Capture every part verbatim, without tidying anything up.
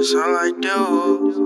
That's all I do.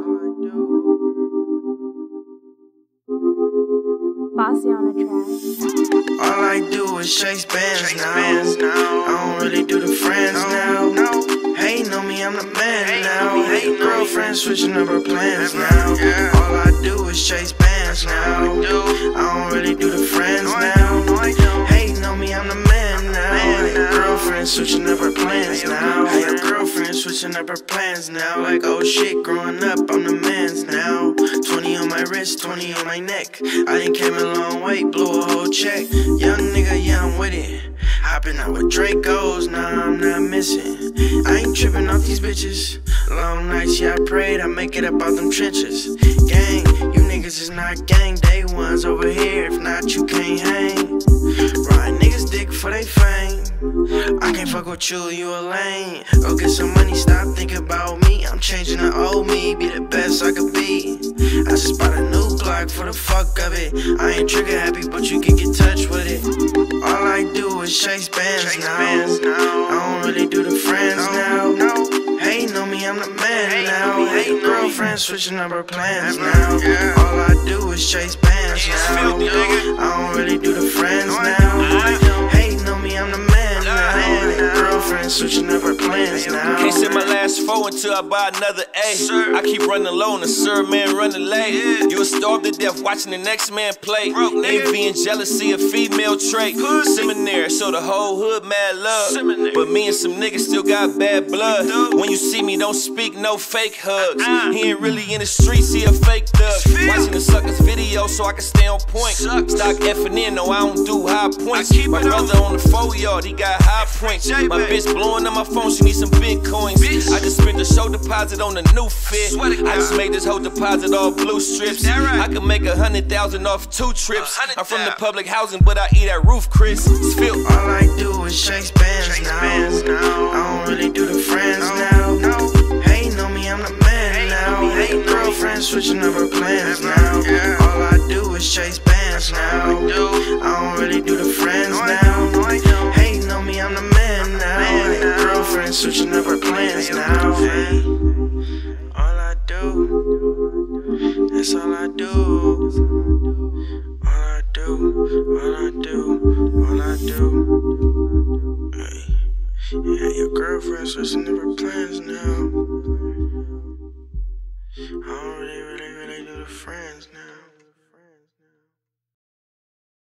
Bossy on the track. All I do is chase bands now. I don't really do the friends now. Hating on me, I'm the man now. Hate girlfriend switching up her plans now. All I do is chase bands now. I don't really do the friends now. Hating on me, I'm the man now. Hate girlfriend switching up her plans now. Hate girlfriend switching up her plans now. Like, oh shit, growing up, I'm the man's now. twenty on my wrist, twenty on my neck. I done came a long way, blew a whole check. Young nigga, yeah, I'm with it. Hopping out with Dracos, nah, I'm not missing. I ain't tripping off these bitches. Long nights, yeah, I prayed I make it up out them trenches. Gang, you niggas is not gang. Day ones over here, if not, you can't hang. Ride niggas dick for they fame. I can't fuck with you, you a lame. Go get some money, stop thinking about me. I'm changing the old me, be the best I could be. I just bought a new Glock for the fuck of it. I ain't trigger happy, but you can get touch with it. All I do is chase bands now. I don't really do the friends now. Hating on me, I'm the man now. Hate girlfriend switching up her plans now. All I do is chase bands now. I don't really do the friends now. Hating on me, I'm the man now. Hate girlfriend switching up her plans now. Can't send my last four until I buy another A. I keep running low and the sir man running late. You will starve to death watching the next man play. Envy and jealousy a female trait. Seminary, so the whole hood mad love. But me and some niggas still got bad blood. When you see me, don't speak, no fake hugs. He ain't really in the streets, he a fake thug. Watching the suckers video so I can stay on point. Stock effing in, no I don't do high points. My brother on the four yard, he got high points. My bitch blowing on my phone, she need some bitcoins. I just spent the show deposit on a new fit. I just made this whole deposit all blue strips. I could make a hundred thousand off two trips. I'm from the public housing, but I eat at Roof Chris. It's filth. All I do is chase bands now. I don't really do the friends now. Hating on me, I'm the man now. Hate girlfriend switching up her plans now. All I do is chase bands now. I don't really do the friends now. Hating on me, I'm the man now. Hate girlfriend switching up her plans now. All I do, that's all I do. All I do, all I do, all I do. Hey. Yeah, your girlfriend switching up her plans now. I don't really, really